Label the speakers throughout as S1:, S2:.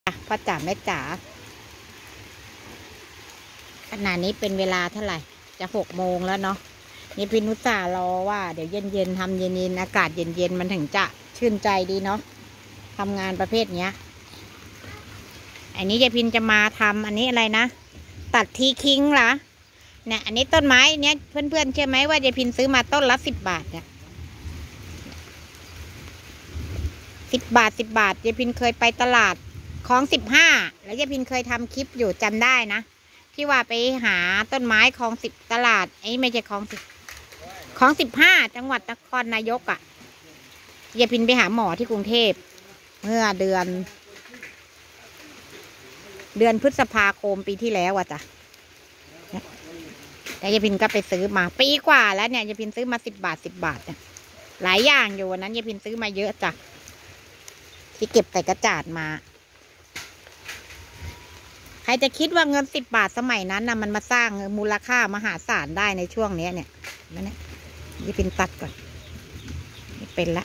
S1: พ่อจ๋าแม่จ๋าขณะนี้เป็นเวลาเท่าไหร่จะ6 โมงแล้วเนาะนี่พี่นุชารอว่าเดี๋ยวเย็นทำเย็นอากาศเย็นมันถึงจะชื่นใจดีเนาะทำงานประเภทเนี้ยอันนี้ยายพินจะมาทำอันนี้อะไรนะตัดทีคิงเหรอเนี่ยอันนี้ต้นไม้เนี้ยเพื่อนเชื่อไหมว่ายายพินซื้อมาต้นละ10 บาทเนี่ย10 บาทยายพินเคยไปตลาดของ15แล้วยายพินเคยทำคลิปอยู่จำได้นะที่ว่าไปหาต้นไม้ของ10ตลาดไอ้ไม่ใช่ของ15จังหวัดนครนายกยายพินไปหาหมอที่กรุงเทพเมื่อเดือนพฤษภาคมปีที่แล้วจ้ะแต่ยายพินก็ไปซื้อมาปีกว่าแล้วเนี่ยยายพินซื้อมา10 บาทเนี่ยหลายอย่างอยู่วันนั้นยายพินซื้อมาเยอะจ้ะที่เก็บใส่กระจาดมาใครจะคิดว่าเงิน10 บาทสมัยนั้นนะมันมาสร้างมูลค่ามหาศาลได้ในช่วงนี้เนี่ยนั่นแหละยายพินตัดก่อนไม่เป็นละ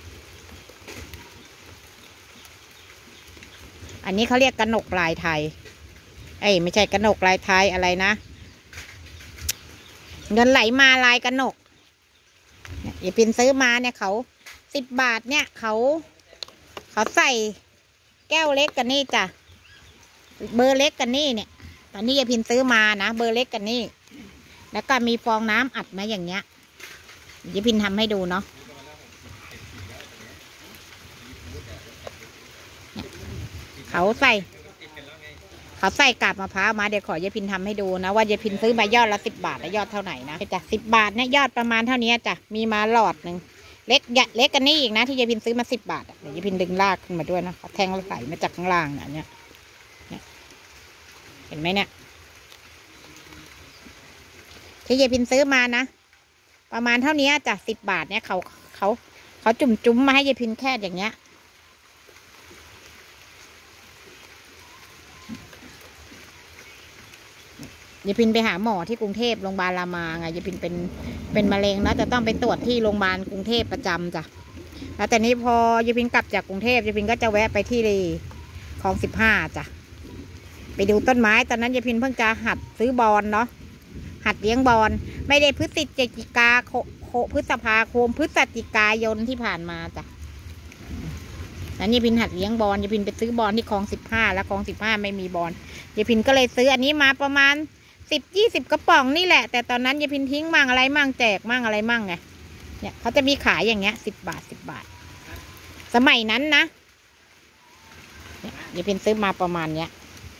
S1: อันนี้เขาเรียกกนกลายไทยไม่ใช่กนกลายไทยอะไรนะเงินไหลมาลายกนกยายพินซื้อมาเนี่ยเขา10 บาทเนี่ยเขาใส่แก้วเล็กกันนี่จ้ะเบอร์เล็กกันนี่เนี่ยตอนนี้ยายพินซื้อมานะเบอร์เล็กกันนี่แล้วก็มีฟองน้ำอัดมาอย่างเงี้ยยายพินทำให้ดูเนาะเขาใส่กาบมะพร้าวมาเดี๋ยวขอยายพินทำให้ดูนะว่ายายพินซื้อมายอดละ10 บาทแล้วยอดเท่าไหร่นะจ้ะ10 บาทเนี่ยยอดประมาณเท่านี้จ้ะมีมาหลอดหนึ่งเล็กกันนี่อีกนะที่ยายพินซื้อมา10 บาทเดี๋ยวยายพินดึงลากขึ้นมาด้วยนะแทงไหลมาจากข้างล่างเนี่ยเห็นไหมเนี่ยที่ยายพินซื้อมานะประมาณเท่านี้จ้ะ10 บาทเนี่ยเขาจุ่มมาให้ยายพินแค่อย่างเงี้ยยายพินไปหาหมอที่กรุงเทพโรงพยาบาลรามาไงยายพินเป็นมะเร็งแล้วจะต้องไปตรวจที่โรงพยาบาลกรุงเทพประจำจ้ะแล้วแต่นี้พอยายพินกลับจากกรุงเทพยายพินก็จะแวะไปที่ของ15จ้ะไปดูต้นไม้ตอนนั้นยายพินเพิ่งจะหัดซื้อบอลเนาะหัดเลี้ยงบอลไม่ได้พฤศจิกาพฤษภาคมพฤศจิกายนที่ผ่านมาจ้ะนั้นยายพินหัดเลี้ยงบอลยายพินไปซื้อบอลที่ของ15แล้วของ15ไม่มีบอลยายพินก็เลยซื้ออันนี้มาประมาณ10-20 กระป๋องนี่แหละแต่ตอนนั้นยายพินทิ้งมั่งอะไรมั่งแจกมั่งอะไรมั่งไงเนี่ยเขาจะมีขายอย่างเงี้ย10 บาทสมัยนั้นนะยายพินซื้อมาประมาณเนี้ย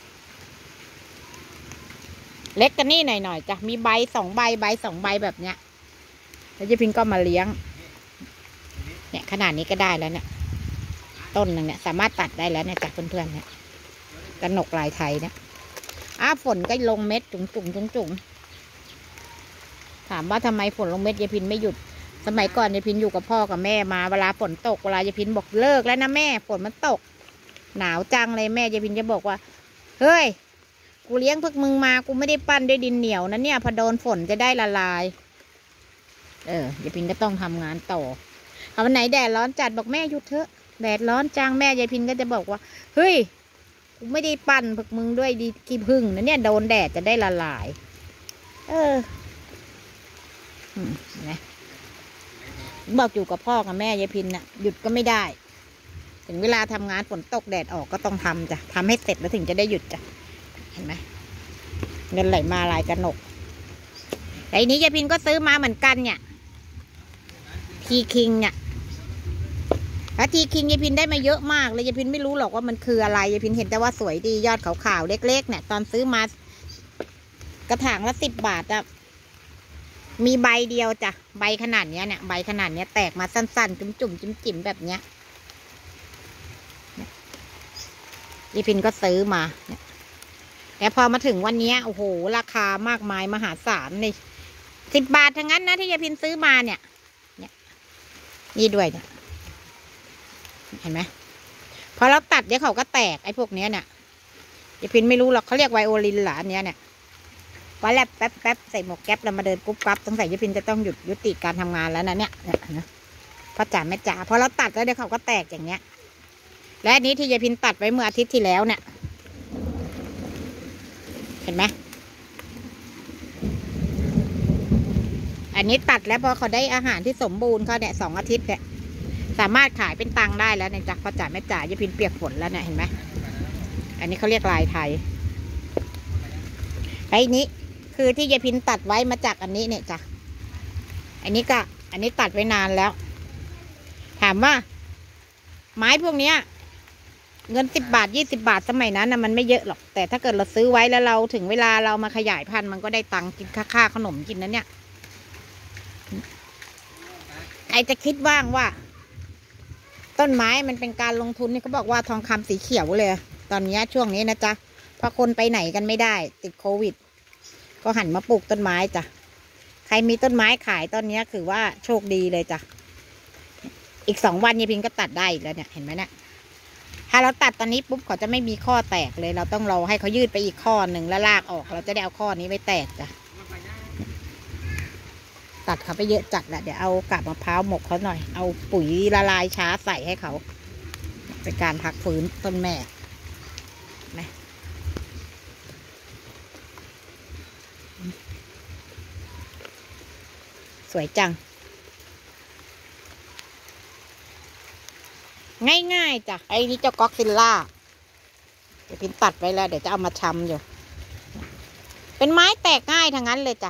S1: เล็กกันนี่หน่อยจ้ะมีใบ2 ใบ2 ใบแบบเนี้ยแล้วยายพินก็มาเลี้ยงเนี่ยขนาดนี้ก็ได้แล้วเนี่ยต้นหนึ่งเนี่ยสามารถตัดได้แล้วเนี่ยจากเพื่อนๆเนี่ยกนกลายไทยเนี่ยฝนก็ลงเม็ดจุ่มถามว่าทำไมฝนลงเม็ดยายพินไม่หยุดสมัยก่อนยายพินอยู่กับพ่อกับแม่มาเวลาฝนตกเวลายายพินบอกเลิกแล้วนะแม่ฝนมันตกหนาวจังเลยแม่ยายพินจะบอกว่าเฮ้ยกูเลี้ยงพวกมึงมากูไม่ได้ปั้นด้วยดินเหนียวนะเนี่ยพอโดนฝนจะได้ละลายยายพินก็ต้องทำงานต่อวันไหนแดดร้อนจัดบอกแม่หยุดเถอะแดดร้อนจังแม่ยายพินก็จะบอกว่าเฮ้ยกูไม่ได้ปั้นพวกมึงด้วยดีกี่พึ่งนะเนี่ยโดนแดดจะได้ละลายนะบอกอยู่กับพ่อกับแม่ยายพินน่ะหยุดก็ไม่ได้ถึงเวลาทำงานฝนตกแดดออกก็ต้องทำจ้ะทำให้เสร็จแล้วถึงจะได้หยุดจ้ะเห็นไหมเงินไหลมาลายกระหนกไอ้นี้ยายพินก็ซื้อมาเหมือนกันเนี่ยทีคิงเนี่ยแล้วทีคิงยายพินได้มาเยอะมากเลยยายพินไม่รู้หรอกว่ามันคืออะไรยายพินเห็นแต่ว่าสวยดียอดขาวๆเล็กๆเนี่ยตอนซื้อมากระถางละ10 บาทอะมีใบเดียวจ้ะใบขนาดเนี้ยเนี่ยใบขนาดเนี้ยแตกมาสั้นๆจุ่มจิ๋มแบบเนี้ยยายพินก็ซื้อมาเนี่ยแต่พอมาถึงวันนี้โอ้โหราคามากมายมหาศาลเลย10 บาททั้งนั้นนะที่ยายพินซื้อมาเนี่ยนี่ด้วยเนี่ยเห็นไหมพอเราตัดเดี๋ยวเขาก็แตกไอ้พวกเนี้ยเนี่ยยายพินไม่รู้หรอกเขาเรียกไวโอลินหรออันเนี้ยเนี่ยพอแลบแป๊บใส่หมวกแก๊ปแล้วมาเดินกุ๊บกั๊บต้องใส่ยายพินจะต้องยุติการทำงานแล้วนะเนี่ยนะพ่อจ๋าแม่จ๋าพอเราตัดแล้วเดี๋ยวเขาก็แตกอย่างเงี้ยและอันนี้ที่ยายพินตัดไว้เมื่ออาทิตย์ที่แล้วเนี่ยเห็นไหมอันนี้ตัดแล้วพอเขาได้อาหารที่สมบูรณ์เขาเนี่ย2 อาทิตย์เนี่ยสามารถขายเป็นตังค์ได้แล้วเนี่ยจ้ะพอจ่ายไม่จ่ายยายพินเปียกฝนแล้วเนี่ยเห็นไหมอันนี้เขาเรียกลายไทยไอ้นี้คือที่ยายพินตัดไว้มาจากอันนี้เนี่ยจ้ะอันนี้ตัดไว้นานแล้วถามว่าไม้พวกเนี้ยเงิน10 บาท20 บาทสมัยนั้นนะมันไม่เยอะหรอกแต่ถ้าเกิดเราซื้อไว้แล้วเราถึงเวลาเรามาขยายพันธุ์มันก็ได้ตังค์กินค่าขนมกินนะเนี่ยใครจะคิดว่างว่าต้นไม้มันเป็นการลงทุนนี่เขาบอกว่าทองคำสีเขียวเลยตอนนี้ช่วงนี้นะจ๊ะพอคนไปไหนกันไม่ได้ติดโควิดก็หันมาปลูกต้นไม้จ้ะใครมีต้นไม้ขายตอนนี้คือว่าโชคดีเลยจ้ะอีก2 วันยายพินก็ตัดได้อีกแล้วเนี่ยเห็นไหมเนี่ยถ้าเราตัดตอนนี้ปุ๊บเขาจะไม่มีข้อแตกเลยเราต้องรอให้เขายืดไปอีกข้อหนึ่งแล้วลากออกเราจะได้เอาข้อนี้ไว้แตกจ้ะตัดเขาไปเยอะจัดแหละเดี๋ยวเอากาบมะพร้าวหมกเขาหน่อยเอาปุ๋ยละลายช้าใส่ให้เขาเป็นการพักฟื้นต้นแม่นะสวยจังง่ายๆจ้ะไอ้นี่เจ้าก๊อกซิลล่าเดี๋ยวพินตัดไว้แล้วเดี๋ยวจะเอามาชำอยู่เป็นไม้แตกง่ายทั้งนั้นเลยจ้ะ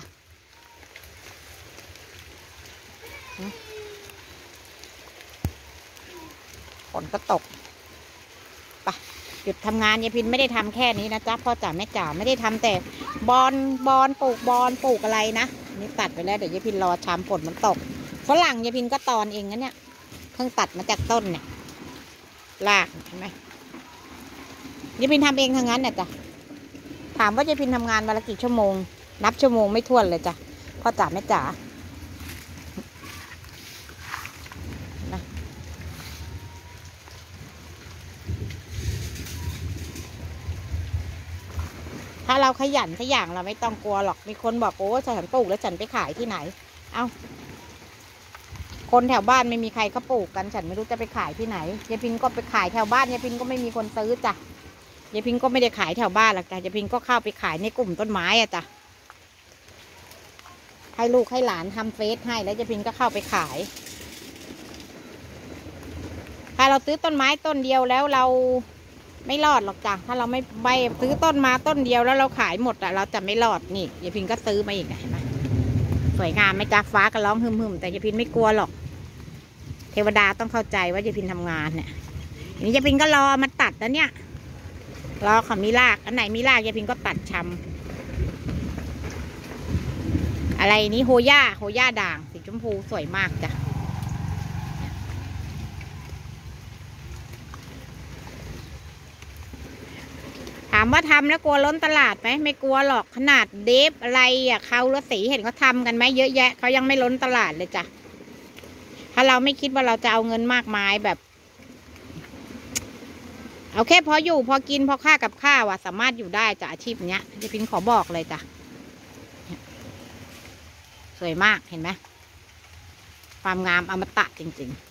S1: ฝนก็ตกไปหยุดทำงานยายพินไม่ได้ทำแค่นี้นะจ๊ะพ่อจ๋าแม่จ๋าไม่ได้ทำแต่บอนปลูกบอนปลูกอะไรนะนี่ตัดไปแล้วเดี๋ยวยายพินรอชำฝนมันตกฝรั่งยายพินก็ตอนเองนะเนี่ยเพิ่งตัดมาจากต้นเนี่ยรากเห็นไหมยายพินทำเองทั้งนั้นเนี่ยจ้ะถามว่ายายพินทำงานวันละกี่ชั่วโมงนับชั่วโมงไม่ถ้วนเลยจ้ะพ่อจ๋าแม่จ๋านะถ้าเราขยันสักอย่างเราไม่ต้องกลัวหรอกมีคนบอกโอ้ฉันปลูกแล้วฉันไปขายที่ไหนเอ้าคนแถวบ้านไม่มีใครก็ปลูกกันฉันไม่รู้จะไปขายที่ไหนยายพินก็ไปขายแถวบ้านยายพินก็ไม่มีคนซื้อจ้ะยายพินก็ไม่ได้ขายแถวบ้านหรอกจ้ะยายพินก็เข้าไปขายในกลุ่มต้นไม้อะจ้ะให้ลูกให้หลานทำเฟซให้แล้วยายพินก็เข้าไปขายถ้าเราซื้อต้นไม้ต้นเดียวแล้วเราไม่รอดหรอกจ้ะถ้าเราไม่ใบซื้อต้นมาต้นเดียวแล้วเราขายหมดอะเราจะไม่รอดนี่ยายพินก็ซื้อมาอีกเห็นไหมสวยงามไหมจ้ะฟ้าก็ร้องหึมๆแต่ยายพินไม่กลัวหรอกเทวดาต้องเข้าใจว่ายายพินทำงานเนี่ยนี่ยายพินก็รอมาตัดแล้วเนี่ยรอเขามีรากอันไหนมีรากยายพินก็ตัดชำอะไรนี้โฮย่าด่างสีชมพูสวยมากจ้ะถามว่าทำแล้วกลัวล้นตลาดไหมไม่กลัวหรอกขนาดเดฟอะไรอ่ะเขาและสีเห็นเขาทำกันไหมเยอะแยะเขายังไม่ล้นตลาดเลยจ้ะถ้าเราไม่คิดว่าเราจะเอาเงินมากมายแบบเอาแค่พออยู่พอกินพอค่ากับข้าวอ่ะสามารถอยู่ได้จ้ะอาชีพเนี้ยยายพินขอบอกเลยจ้ะสวยมากเห็นไหมความงามอมตะจริงๆ